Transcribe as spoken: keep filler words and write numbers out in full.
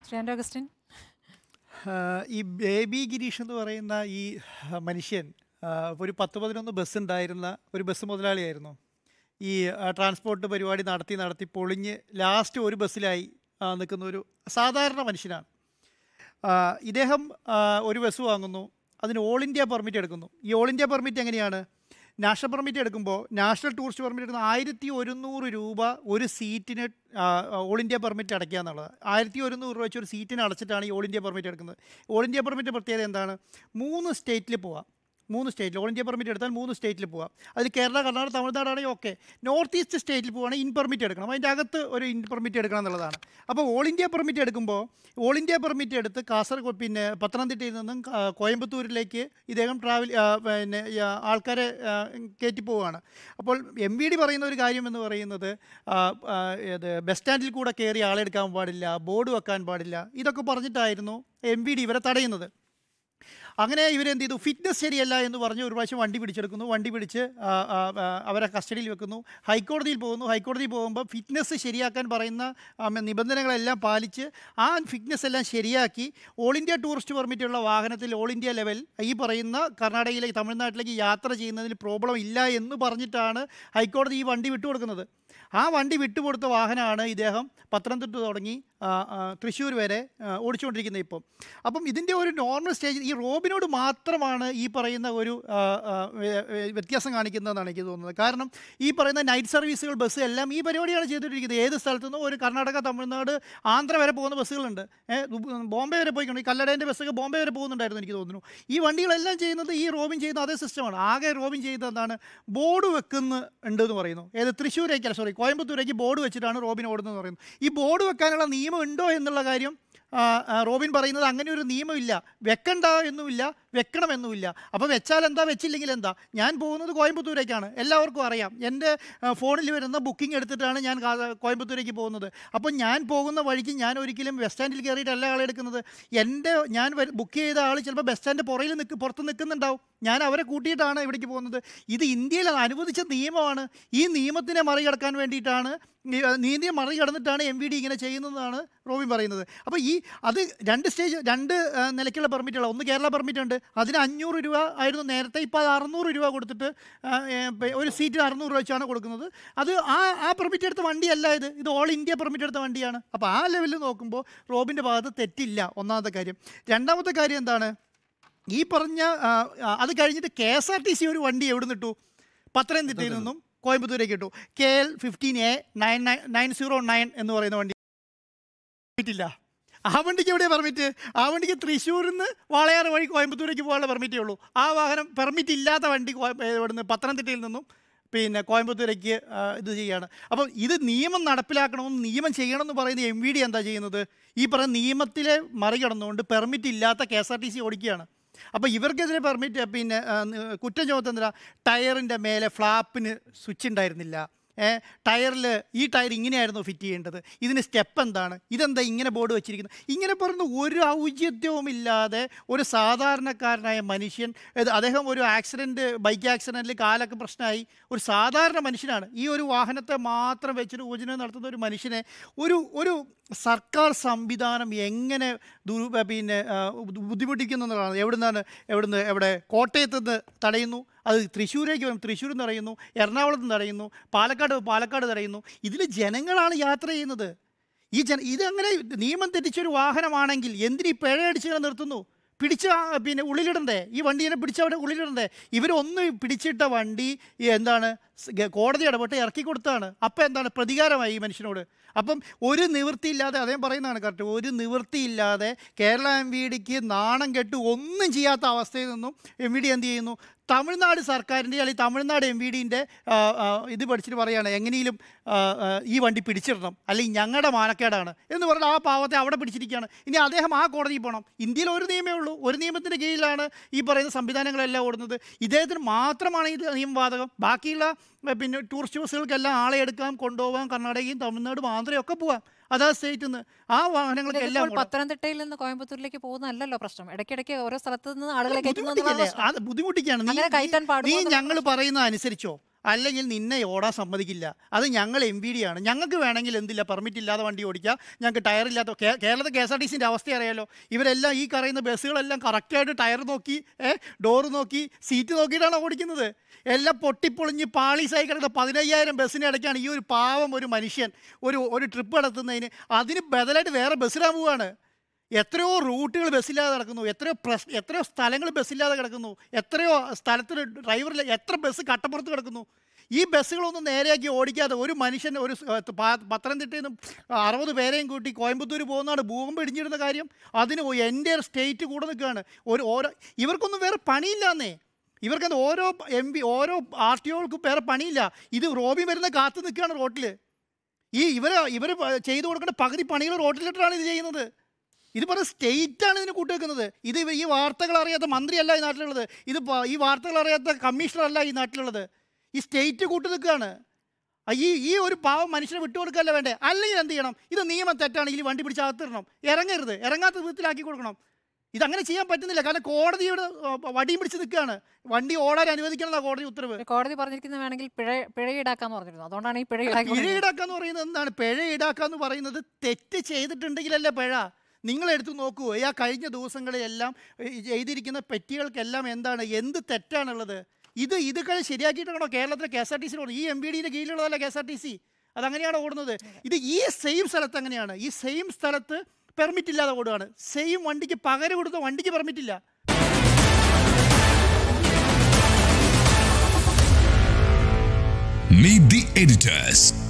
Shri Augustine, ഈ ബേബി ഗിരീഷ് എന്ന് പറയുന്ന ഈ മനുഷ്യൻ ഒരു പത്ത് പതിനൊന്ന് ബസ് ഉണ്ടായിരുന്ന ഒരു ബസ് മുതലാളിയായിരുന്നു. ഈ ട്രാൻസ്പോർട്ട് പരിപാടി നടത്തി നടത്തി പൊളിഞ്ഞ് ലാസ്റ്റ് ഒരു ബസ്സിലായി നിൽക്കുന്ന ഒരു സാധാരണ മനുഷ്യനാണ്. ഇദ്ദേഹം ഒരു ബസ് വാങ്ങുന്നു, അതിന് ഓൾ ഇന്ത്യ പെർമിറ്റ് എടുക്കുന്നു. ഈ ഓൾ ഇന്ത്യ പെർമിറ്റ് എങ്ങനെയാണ്? നാഷണൽ പെർമിറ്റ് എടുക്കുമ്പോൾ നാഷണൽ ടൂറിസ്റ്റ് പെർമിറ്റ് എടുക്കുന്ന ആയിരത്തി ഒരുന്നൂറ് രൂപ ഒരു സീറ്റിന് ഓൾ ഇന്ത്യ പെർമിറ്റ് അടയ്ക്കുക എന്നുള്ളത്. ആയിരത്തി ഒരുന്നൂറ് രൂപ വെച്ച് ഒരു സീറ്റിന് അടച്ചിട്ടാണ് ഈ ഓൾ ഇന്ത്യ പെർമിറ്റ് എടുക്കുന്നത്. ഓൾ ഇന്ത്യ പെർമിറ്റ് പ്രത്യേകത എന്താണ്? മൂന്ന് സ്റ്റേറ്റിൽ പോവാം. മൂന്ന് സ്റ്റേറ്റിൽ ഓൾ ഇന്ത്യ പെർമിറ്റ് എടുത്താൽ മൂന്ന് സ്റ്റേറ്റിൽ പോവാം. അതിൽ കേരള, കർണാടക, തമിഴ്നാടാണെങ്കിൽ ഓക്കെ. നോർത്ത് ഈസ്റ്റ് സ്റ്റേറ്റിൽ പോവുകയാണെങ്കിൽ ഇൻ പെർമിറ്റ് എടുക്കണം. അതിൻ്റെ അകത്ത് ഒരു ഇൻ പെർമിറ്റ് എടുക്കണം എന്നുള്ളതാണ്. അപ്പോൾ ഓൾ ഇന്ത്യ പെർമിറ്റ് എടുക്കുമ്പോൾ ഓൾ ഇന്ത്യ പെർമിറ്റ് എടുത്ത് കാസർഗോഡ് പിന്നെ പത്തനംതിട്ടയിൽ നിന്നും കോയമ്പത്തൂരിലേക്ക് ഇദ്ദേഹം ട്രാവൽ പിന്നെ ആൾക്കാരെ കയറ്റി പോവുകയാണ്. അപ്പോൾ എം വി ഡി പറയുന്ന ഒരു കാര്യം എന്ന് പറയുന്നത് ഇത് ബസ് സ്റ്റാൻഡിൽ കൂടെ കയറി ആളെടുക്കാൻ പാടില്ല, ബോർഡ് വെക്കാൻ പാടില്ല, ഇതൊക്കെ പറഞ്ഞിട്ടായിരുന്നു എം വി ഡി ഇവരെ തടയുന്നത്. അങ്ങനെ ഇവരെന്ത് ചെയ്തു? ഫിറ്റ്നസ് ശരിയല്ല എന്ന് പറഞ്ഞ് ഒരു പ്രാവശ്യം വണ്ടി പിടിച്ചെടുക്കുന്നു. വണ്ടി പിടിച്ച് അവരെ കസ്റ്റഡിയിൽ വെക്കുന്നു. ഹൈക്കോടതിയിൽ പോകുന്നു. ഹൈക്കോടതിയിൽ പോകുമ്പോൾ ഫിറ്റ്നസ് ശരിയാക്കാൻ പറയുന്ന നിബന്ധനകളെല്ലാം പാലിച്ച് ആ ഫിറ്റ്നസ് എല്ലാം ശരിയാക്കി ഓൾ ഇന്ത്യ ടൂറിസ്റ്റ് പെർമിറ്റുള്ള വാഹനത്തിൽ ഓൾ ഇന്ത്യ ലെവൽ ഈ പറയുന്ന കർണാടകയിലേക്ക്, തമിഴ്നാട്ടിലേക്ക് യാത്ര ചെയ്യുന്നതിന് പ്രോബ്ലം ഇല്ല എന്ന് പറഞ്ഞിട്ടാണ് ഹൈക്കോടതി ഈ വണ്ടി വിട്ടുകൊടുക്കുന്നത്. ആ വണ്ടി വിട്ടുകൊടുത്ത വാഹനമാണ് ഇദ്ദേഹം പത്തനംതിട്ട തുടങ്ങി തൃശ്ശൂർ വരെ ഓടിച്ചുകൊണ്ടിരിക്കുന്നത് ഇപ്പം. അപ്പം ഇതിൻ്റെ ഒരു നോർമൽ സ്റ്റേജ് ഈ റോബിനോട് മാത്രമാണ് ഈ പറയുന്ന ഒരു വ്യത്യാസം കാണിക്കുന്നതെന്നാണ് എനിക്ക് തോന്നുന്നത്. കാരണം ഈ പറയുന്ന നൈറ്റ് സർവീസുകൾ ബസ് എല്ലാം ഈ പരിപാടിയാണ് ചെയ്തുകൊണ്ടിരിക്കുന്നത്. ഏത് സ്ഥലത്തു നിന്നും ഒരു കർണാടക, തമിഴ്നാട്, ആന്ധ്ര വരെ പോകുന്ന ബസ്സുകളുണ്ട്. ബോംബെ വരെ പോയിക്കൊണ്ട് ഈ കല്ലടേൻ്റെ ബസ്സൊക്കെ ബോംബെ വരെ പോകുന്നുണ്ടായിരുന്നു എനിക്ക് തോന്നുന്നു. ഈ വണ്ടികളെല്ലാം ചെയ്യുന്നത് ഈ റോബിൻ ചെയ്യുന്ന അതേ സിസ്റ്റമാണ്. ആകെ റോബിൻ ചെയ്യുന്നത് എന്താണ്? ബോർഡ് വെക്കുന്ന ഉണ്ട് എന്ന് പറയുന്നു. ഏത് തൃശ്ശൂരേക്കല്ല സോറി കോയമ്പത്തൂരേക്ക് ബോർഡ് വെച്ചിട്ടാണ് റോബിൻ ഓടുന്നതെന്ന് പറയുന്നു. ഈ ബോർഡ് വെക്കാനുള്ള നിയമം ഉണ്ടോ എന്നുള്ള കാര്യം റോബിൻ പറയുന്നത് അങ്ങനെ ഒരു നിയമമില്ല. വെക്കണ്ട എന്നുമില്ല, വെക്കണമെന്നുമില്ല. അപ്പോൾ വെച്ചാൽ എന്താ, വെച്ചില്ലെങ്കിൽ എന്താ? ഞാൻ പോകുന്നത് കോയമ്പത്തൂരേക്കാണ്, എല്ലാവർക്കും അറിയാം. എൻ്റെ ഫോണിൽ വരുന്ന ബുക്കിംഗ് എടുത്തിട്ടാണ് ഞാൻ കോയമ്പത്തൂരേക്ക് പോകുന്നത്. അപ്പോൾ ഞാൻ പോകുന്ന വഴിക്ക് ഞാൻ ഒരിക്കലും ബസ് സ്റ്റാൻഡിൽ കയറിയിട്ടല്ല ആളെടുക്കുന്നത്. എൻ്റെ ഞാൻ ബുക്ക് ചെയ്ത ആൾ ചിലപ്പോൾ ബസ് സ്റ്റാൻഡ് പുറയിൽ നിൽക്ക് പുറത്ത് നിൽക്കുന്നുണ്ടാവും. ഞാൻ അവരെ കൂട്ടിയിട്ടാണ് ഇവിടേക്ക് പോകുന്നത്. ഇത് ഇന്ത്യയിൽ അനുവദിച്ച നിയമമാണ്. ഈ നിയമത്തിനെ മറികടക്കാൻ വേണ്ടിയിട്ടാണ്, നീതിയെ മറികടന്നിട്ടാണ് എം വി ഡി ഇങ്ങനെ ചെയ്യുന്നതെന്നാണ് റോബിൻ പറയുന്നത്. അപ്പോൾ ഈ അത് രണ്ട് സ്റ്റേജ് രണ്ട് നിലയ്ക്കുള്ള പെർമിറ്റുള്ള ഒന്ന് കേരള പെർമിറ്റ് ഉണ്ട്. അതിന് അഞ്ഞൂറ് രൂപ ആയിരുന്നു നേരത്തെ. ഇപ്പോൾ അത് അറുന്നൂറ് രൂപ കൊടുത്തിട്ട് ഒരു സീറ്റിന് അറുന്നൂറ് രൂപ വെച്ചാണ് കൊടുക്കുന്നത്. അത് ആ ആ പെർമിറ്റ് എടുത്ത വണ്ടിയല്ല ഇത്. ഇത് ഓൾ ഇന്ത്യ പെർമിറ്റ് എടുത്ത വണ്ടിയാണ്. അപ്പോൾ ആ ലെവലിൽ നോക്കുമ്പോൾ റോബിൻ്റെ ഭാഗത്ത് തെറ്റില്ല, ഒന്നാമത്തെ കാര്യം. രണ്ടാമത്തെ കാര്യം എന്താണ്? ഈ പറഞ്ഞ അത് കഴിഞ്ഞിട്ട് K S R T C ഒരു വണ്ടി എവിടെ നിട്ടു? പത്തനംതിട്ടയിൽ നിന്നും കോയമ്പത്തൂരേക്ക് ഇട്ടു. K L fifteen A nine nine nine zero nine എന്ന് പറയുന്ന വണ്ടി ഇല്ല. ആ വണ്ടിക്ക് എവിടെയാണ് പെർമിറ്റ്? ആ വണ്ടിക്ക് തൃശ്ശൂരിൽ നിന്ന് വാളയാർ വഴി കോയമ്പത്തൂരേക്ക് പോകാനുള്ള പെർമിറ്റേ ഉള്ളൂ. ആ വാഹനം പെർമിറ്റ് ഇല്ലാത്ത വണ്ടി ഇവിടുന്ന് പത്തനംതിട്ടയിൽ നിന്നും പിന്നെ കോയമ്പത്തൂരേക്ക് ഇത് ചെയ്യുകയാണ്. അപ്പം ഇത് നിയമം നടപ്പിലാക്കണമെന്ന്, നിയമം ചെയ്യണമെന്ന് പറയുന്ന എം വി ഡി എന്താ ചെയ്യുന്നത്? ഈ പറയുന്ന നിയമത്തിലെ മറികടന്നുകൊണ്ട് പെർമിറ്റ് ഇല്ലാത്ത K S R T C ഓടിക്കുകയാണ്. അപ്പോൾ ഇവർക്കെതിരെ പെർമിറ്റ് പിന്നെ കുറ്റം ചുമത്തുന്നില്ല. ടയറിൻ്റെ മേലെ ഫ്ലാപ്പിന് സ്വിച്ച് ഉണ്ടായിരുന്നില്ല. ടയറിൽ ഈ ടയർ ഇങ്ങനെയായിരുന്നു ഫിറ്റ് ചെയ്യേണ്ടത്, ഇതിന് സ്റ്റെപ്പ് എന്താണ്, ഇതെന്താ ഇങ്ങനെ ബോർഡ് വെച്ചിരിക്കുന്നത്, ഇങ്ങനെ പറയുന്ന ഒരു ഔചിത്യവുമില്ലാതെ ഒരു സാധാരണക്കാരനായ മനുഷ്യൻ, അദ്ദേഹം ഒരു ആക്സിഡൻറ്റ് ബൈക്ക് ആക്സിഡൻറ്റിൽ കാലൊക്കെ പ്രശ്നമായി, ഒരു സാധാരണ മനുഷ്യനാണ്. ഈ ഒരു വാഹനത്തെ മാത്രം വെച്ചിട്ട് ഊർജ്ജനം നടത്തുന്ന ഒരു മനുഷ്യനെ ഒരു ഒരു സർക്കാർ സംവിധാനം എങ്ങനെ ദുർ പിന്നെ ബുദ്ധിമുട്ടിക്കുന്നു എന്നുള്ളതാണ്. എവിടെ നിന്നാണ് എവിടുന്ന് എവിടെ കോട്ടയത്ത് നിന്ന് തടയുന്നു, അത് തൃശ്ശൂരേക്ക് വരും, തൃശ്ശൂരിൽ നിന്ന് തടയുന്നു, എറണാകുളത്ത് നിന്ന് തടയുന്നു, പാലക്കാട് പാലക്കാട് തടയുന്നു. ഇതിൽ ജനങ്ങളാണ് യാത്ര ചെയ്യുന്നത്. ഈ ജന ഇതങ്ങനെ നിയമം തെറ്റിച്ചൊരു വാഹനമാണെങ്കിൽ എന്തിനീ പിഴയടിച്ച് നിർത്തുന്നു? പിടിച്ച് പിന്നെ ഉള്ളിലിടണ്ടേ? ഈ വണ്ടീനെ പിടിച്ച് അവിടെ ഉള്ളിലിടണ്ടേ? ഇവരൊന്ന് പിടിച്ചിട്ട വണ്ടി എന്താണ് കോടതി ഇടപെട്ട് ഇറക്കി കൊടുത്താണ്. അപ്പം എന്താണ് പ്രതികാരമായി ഈ മനുഷ്യനോട്. അപ്പം ഒരു നിവൃത്തിയില്ലാതെ, അദ്ദേഹം പറയുന്നതാണ് കറക്റ്റ്, ഒരു നിവൃത്തിയില്ലാതെ കേരള എം വി ഡിക്ക് നാണം കെട്ട് ഒന്നും ചെയ്യാത്ത അവസ്ഥയിൽ നിന്നും എം വി ഡി എന്ത് ചെയ്യുന്നു? തമിഴ്നാട് സർക്കാരിൻ്റെ അല്ലെങ്കിൽ തമിഴ്നാട് എം വി ഡിൻ്റെ ഇത് പഠിച്ചിട്ട് പറയുകയാണ് എങ്ങനെയും ഈ വണ്ടി പിടിച്ചിടണം, അല്ലെങ്കിൽ ഞങ്ങളുടെ മാനക്കേടാണ് എന്ന് പറഞ്ഞാൽ ആ പാവത്തെ അവിടെ പിടിച്ചിരിക്കുകയാണ്. ഇനി അദ്ദേഹം ആ കോടതിയിൽ പോകണം. ഇന്ത്യയിൽ ഒരു നിയമമേ ഉള്ളൂ, ഒരു നിയമത്തിൻ്റെ കീഴിലാണ് ഈ പറയുന്ന സംവിധാനങ്ങളെല്ലാം ഓടുന്നത്. ഇദ്ദേഹത്തിന് മാത്രമാണ് ഇത് നിയമബാധകം. ബാക്കിയുള്ള പിന്നെ ടൂറിസ്റ്റ് ബസ്സുകൾക്കെല്ലാം ആളെ എടുക്കാം, കൊണ്ടുപോകാം, കർണാടകയും തമിഴ്നാടും ആന്ധ്രയും ഒക്കെ പോകാം. അതാ സ്റ്റേറ്റിൽ നിന്ന് ആ വാഹനങ്ങൾക്കെല്ലാം. പത്തനംതിട്ടയിൽ നിന്ന് കോയമ്പത്തൂരിലേക്ക് പോകുന്നതല്ലോ പ്രശ്നം. ഇടയ്ക്കിടയ്ക്ക് ഓരോ സ്ഥലത്ത് നിന്ന് ആളുകളെ ബുദ്ധിമുട്ടിക്കുകയാണ്. നീ ഞങ്ങൾ പറയുന്നത് അനുസരിച്ചോ, അല്ലെങ്കിൽ നിന്നെ ഓടാൻ സമ്മതിക്കില്ല. അത് ഞങ്ങൾ എം വി ഡി ആണ്. ഞങ്ങൾക്ക് വേണമെങ്കിൽ എന്തില്ല പെർമിറ്റ് ഇല്ലാതെ വണ്ടി ഓടിക്കാം, ഞങ്ങൾക്ക് ടയറില്ലാത്ത. കേരളത്തിൽ കെ എസ് ആർ ടി സിൻ്റെ അവസ്ഥ അറിയാലോ. ഇവരെല്ലാം ഈ പറയുന്ന ബസ്സുകളെല്ലാം കറക്റ്റായിട്ട് ടയർ നോക്കി ഡോറ് നോക്കി സീറ്റ് നോക്കിയിട്ടാണ് ഓടിക്കുന്നത്. എല്ലാം പൊട്ടിപ്പൊളിഞ്ഞ് പാളീസായി കിടക്കുന്ന പതിനയ്യായിരം ബസ്സിന് ഇടയ്ക്കാണ് ഈ ഒരു പാവം ഒരു മനുഷ്യൻ ഒരു ഒരു ട്രിപ്പ് നടത്തുന്നതിന് അതിന് ബദലായിട്ട് വേറെ ബസ്സിടാൻ പോവുകയാണ്. എത്രയോ റൂട്ടുകൾ ബസ്സില്ലാതെ കിടക്കുന്നു, എത്രയോ പ്രശ് എത്രയോ സ്ഥലങ്ങൾ ബസ്സില്ലാതെ കിടക്കുന്നു, എത്രയോ സ്ഥലത്തിൽ ഡ്രൈവറില്ല, എത്ര ബസ് കട്ടപ്പുറത്ത് കിടക്കുന്നു. ഈ ബസ്സുകളൊന്നും നേരെയാക്കി ഓടിക്കാതെ ഒരു മനുഷ്യൻ ഒരു പത്തനംതിട്ടയിൽ നിന്ന് അറുപത് പേരെയും കൂട്ടി കോയമ്പത്തൂർ പോകുന്നതാണ് ഭൂകമ്പം ഇടിഞ്ഞിടുന്ന കാര്യം. അതിന് എൻ്റെ സ്റ്റേറ്റ് കൂടെ നിൽക്കുകയാണ്. ഒരു ഓരോ ഇവർക്കൊന്നും വേറെ പണിയില്ലാന്നേ. ഇവർക്കത് ഓരോ എം പി ഓരോ ആർ ടി ഒകൾക്കും വേറെ പണിയില്ല. ഇത് റോബി വരുന്ന കാത്തു നിൽക്കുകയാണ് റോട്ടിൽ. ഈ ഇവർ ഇവർ ചെയ്തു കൊടുക്കേണ്ട പകുതി പണികൾ റോട്ടിലിട്ടാണ് ഇത് ചെയ്യുന്നത്. ഇത് പറഞ്ഞ സ്റ്റേറ്റാണ് ഇതിന് കൂട്ടുവെക്കുന്നത്. ഇത് ഈ വാർത്തകൾ അറിയാത്ത മന്ത്രിയല്ല ഈ നാട്ടിലുള്ളത്. ഇത് ഈ വാർത്തകൾ അറിയാത്ത കമ്മീഷണറല്ല ഈ നാട്ടിലുള്ളത്. ഈ സ്റ്റേറ്റ് കൂട്ടു നിൽക്കുകയാണ്. ഈ ഈ ഒരു പാവം മനുഷ്യനെ വിട്ടുകൊടുക്കല്ല വേണ്ടേ? അല്ലെങ്കിൽ എന്ത് ചെയ്യണം? ഇത് നിയമം തെറ്റാണെങ്കിൽ വണ്ടി പിടിച്ച് അകത്തിടണം, ഇറങ്ങരുത്, ഇറങ്ങാത്ത വിധത്തിലാക്കി കൊടുക്കണം. ഇതങ്ങനെ ചെയ്യാൻ പറ്റുന്നില്ല. കാരണം കോടതിയുടെ വടിയും പിടിച്ച് നിൽക്കുകയാണ്. വണ്ടി ഓടാൻ അനുവദിക്കണം കോടതി ഉത്തരവ്. കോടതി പറഞ്ഞിരിക്കുന്നത് വേണമെങ്കിൽ പിഴ പിഴ ഈടാക്കാന്ന് പറഞ്ഞിരുന്നു. അതുകൊണ്ടാണ് ഈ പിഴ പിഴ ഈടാക്കാന്ന് പറയുന്നത്. എന്താണ് പിഴ ഈടാക്കാന്ന് പറയുന്നത്? തെറ്റ് ചെയ്തിട്ടുണ്ടെങ്കിലല്ലേ പിഴ. നിങ്ങളെടുത്ത് നോക്കൂ, ആ കഴിഞ്ഞ ദിവസങ്ങളിലെല്ലാം ചെയ്തിരിക്കുന്ന പെറ്റികൾക്കെല്ലാം എന്താണ് എന്ത് തെറ്റാണുള്ളത്? ഇത് ഇതൊക്കെ ശരിയാക്കിയിട്ടാണോ കേരളത്തിലെ K S R T C ഓടുന്നത്? ഈ എം ബി ഡിയുടെ കീഴിലുള്ളതല്ല K S R T C. അതങ്ങനെയാണ് ഓടുന്നത്. ഇത് ഈ സെയിം സ്ഥലത്ത് അങ്ങനെയാണ്. ഈ സെയിം സ്ഥലത്ത് പെർമിറ്റ് ഇല്ലാതെ ഓടുകയാണ്. സെയിം വണ്ടിക്ക് പകരം കൊടുത്ത വണ്ടിക്ക് പെർമിറ്റ് ഇല്ല. Meet the editors.